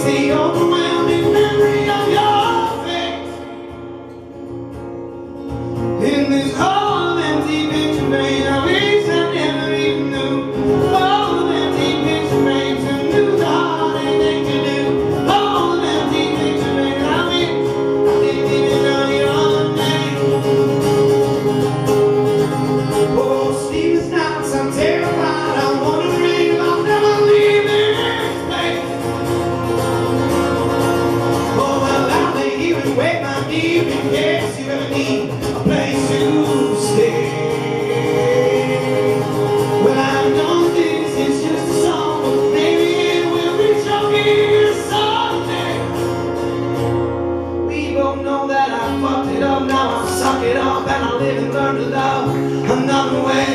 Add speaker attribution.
Speaker 1: the overwhelming memory of your face in this whole empty picture frame. I wish I never even knew. Whole empty picture frames who knew the heartache they could do. Whole empty picture frames. I wish I didn't even know your name. Oh, sleepless nights, I'm terrified. I'm wondering if I'll never leave this place. Oh, well, I'll lay here and wait my knee in case you ever need a place to stay. Well, I know this is just a song, but maybe it will reach your ears someday. We both know that I fucked it up. Now I suck it up and I live and learn to love another way.